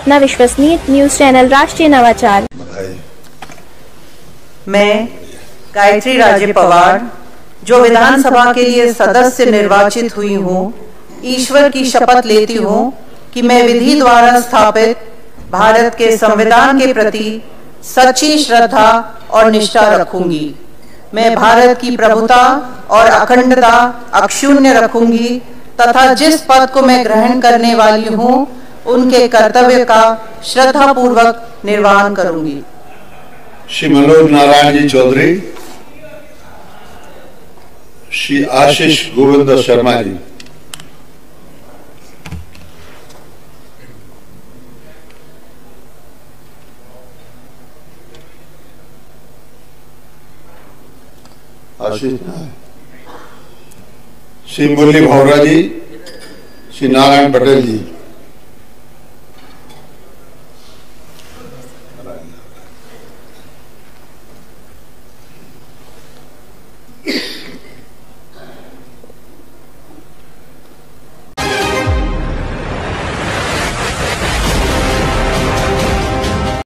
अपना विश्वसनीय news channel राष्ट्रीय नवाचार। मैं गायत्री राजे पवार, जो विधानसभा के लिए सदस्य निर्वाचित हुई हूँ, ईश्वर की शपथ लेती हूँ कि मैं विधि द्वारा स्थापित भारत के संविधान के प्रति सच्ची श्रद्धा और निष्ठा रखूंगी। मैं भारत की प्रभुता और अखंडता अक्षुण्य रखूंगी तथा जिस पद को मैं ग्रहण करने वाली हूँ उनके कर्तव्य का श्रद्धापूर्वक निर्वहन करूंगी। श्री मनोज नारायण जी चौधरी, श्री आशीष गोविंद शर्मा जी। आशीष श्री मुरली भौरा जी, श्री नारायण पटेल जी।